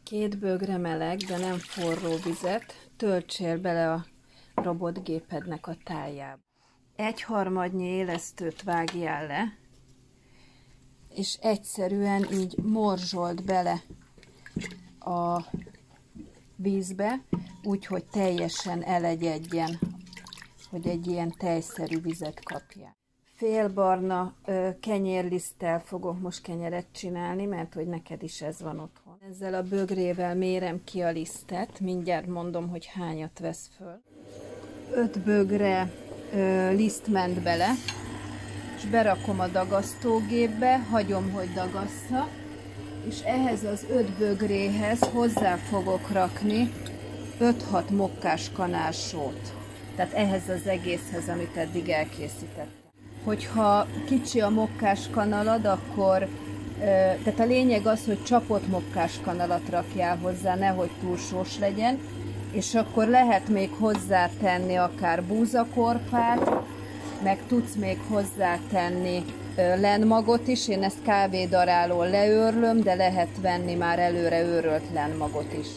2 bögre meleg, de nem forró vizet töltsél bele a robotgépednek a tájába. 1/3 élesztőt vágjál le, és egyszerűen így morzsold bele a vízbe, úgyhogy teljesen elegyedjen, hogy egy ilyen tejszerű vizet kapjál. Félbarna kenyérliszttel fogok most kenyeret csinálni, mert hogy neked is ez van otthon. Ezzel a bögrével mérem ki a lisztet, mindjárt mondom, hogy hányat vesz föl. 5 bögre liszt ment bele, és berakom a dagasztógépbe, hagyom, hogy dagassza, és ehhez az 5 bögréhez hozzá fogok rakni 5-6 mokkás kanársót. Tehát ehhez az egészhez, amit eddig elkészítettem. Hogyha kicsi a mokkás kanalad, akkor, tehát a lényeg az, hogy csapott mokkás kanalat rakjál hozzá, nehogy túl sós legyen, és akkor lehet még hozzátenni akár búzakorpát, meg tudsz még hozzátenni lenmagot is, én ezt kávédarálól leőrlöm, de lehet venni már előre őrölt lenmagot is.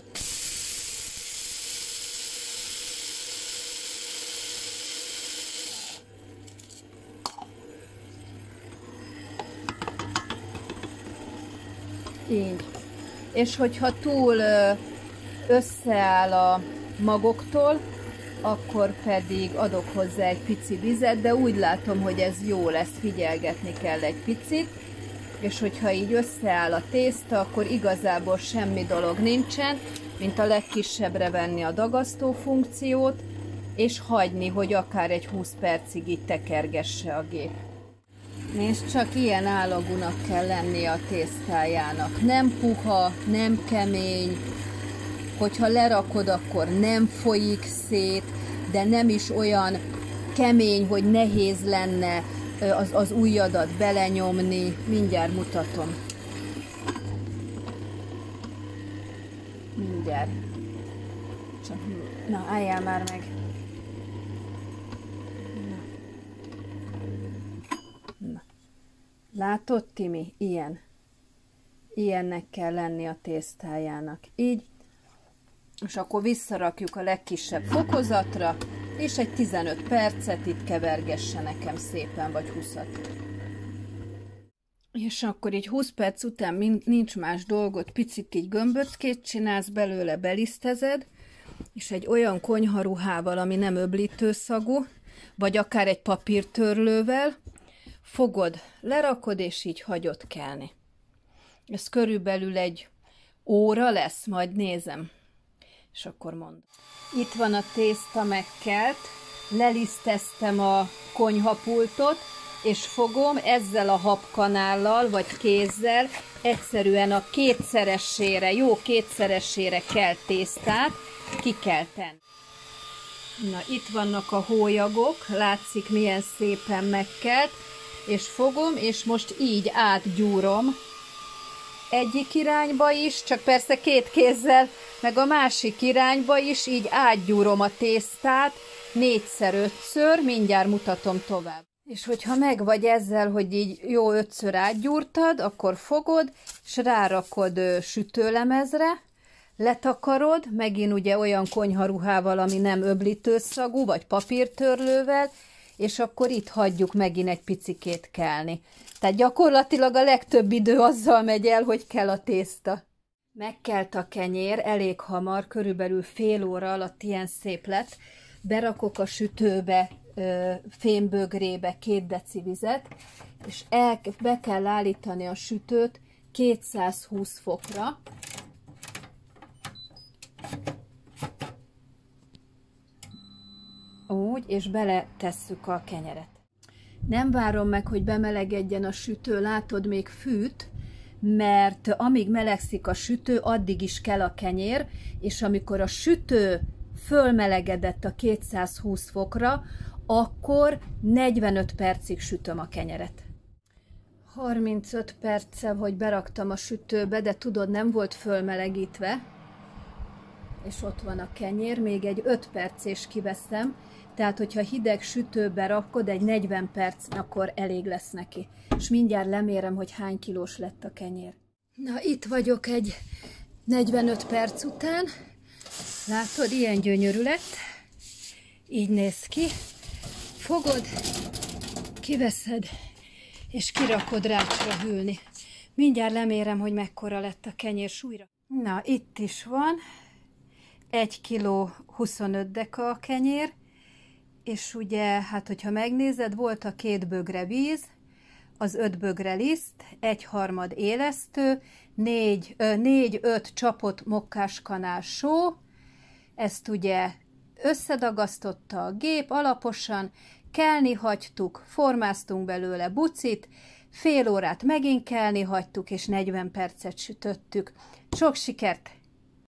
Így. És hogyha túl összeáll a magoktól, akkor pedig adok hozzá egy pici vizet, de úgy látom, hogy ez jó lesz, figyelgetni kell egy picit, és hogyha így összeáll a tészta, akkor igazából semmi dolog nincsen, mint a legkisebbre venni a dagasztó funkciót, és hagyni, hogy akár egy 20 percig így tekergesse a gép. Nézd, csak ilyen állagúnak kell lennie a tésztájának. Nem puha, nem kemény, hogyha lerakod, akkor nem folyik szét, de nem is olyan kemény, hogy nehéz lenne az ujjadat belenyomni. Mindjárt mutatom. Mindjárt. Csak, na, álljál már meg. Na. Látod, Timi? Ilyen. Ilyennek kell lenni a tésztájának. Így. És akkor visszarakjuk a legkisebb fokozatra, és egy 15 percet itt kevergesse nekem szépen, vagy 20-at. És akkor így 20 perc után nincs más dolgot, picit így gömböckét csinálsz belőle, belisztezed, és egy olyan konyharuhával, ami nem öblítőszagú, vagy akár egy papírtörlővel, fogod, lerakod, és így hagyod kelni. Ez körülbelül egy óra lesz, majd nézem. És akkor mondom. Itt van a tészta megkelt, leliszteztem a konyhapultot, és fogom ezzel a habkanállal, vagy kézzel egyszerűen a kétszeresére, jó kétszeresére kelt tésztát ki kell tenni. Na, itt vannak a hólyagok, látszik milyen szépen megkelt, és fogom, és most így átgyúrom egyik irányba is, csak persze 2 kézzel, meg a másik irányba is, így átgyúrom a tésztát 4x5-ször, mindjárt mutatom tovább. És hogyha megvagy ezzel, hogy így jó 5-ször átgyúrtad, akkor fogod, és rárakod sütőlemezre, letakarod, megint ugye olyan konyharuhával, ami nem öblítőszagú, vagy papírtörlővel, és akkor itt hagyjuk megint egy picikét kelni. Tehát gyakorlatilag a legtöbb idő azzal megy el, hogy kell a tészta. Megkelt a kenyér, elég hamar, körülbelül fél óra alatt ilyen szép lett. Berakok a sütőbe, fémbögrébe 2 deci vizet, és be kell állítani a sütőt 220 fokra. Úgy, és beletesszük a kenyeret. Nem várom meg, hogy bemelegedjen a sütő, látod, még fűt, mert amíg melegszik a sütő, addig is kell a kenyér, és amikor a sütő fölmelegedett a 220 fokra, akkor 45 percig sütöm a kenyeret. 35 perce, hogy beraktam a sütőbe, de tudod, nem volt fölmelegítve, és ott van a kenyér, még egy 5 perc és kiveszem, tehát hogyha hideg sütőbe rakod, egy 40 perc, akkor elég lesz neki. És mindjárt lemérem, hogy hány kilós lett a kenyér. Na, itt vagyok egy 45 perc után, látod, ilyen gyönyörű lett, így néz ki, fogod, kiveszed, és kirakod rácsra hűlni. Mindjárt lemérem, hogy mekkora lett a kenyér súlyra. Na, itt is van, 1 kg 25 deka a kenyér, és ugye, hát hogyha megnézed, volt a 2 bögre víz, az 5 bögre liszt, 1/3 élesztő, 4-5 csapott mokkáskanál só, ezt ugye összedagasztotta a gép alaposan, kelni hagytuk, formáztunk belőle bucit, fél órát megint kelni hagytuk, és 40 percet sütöttük. Sok sikert!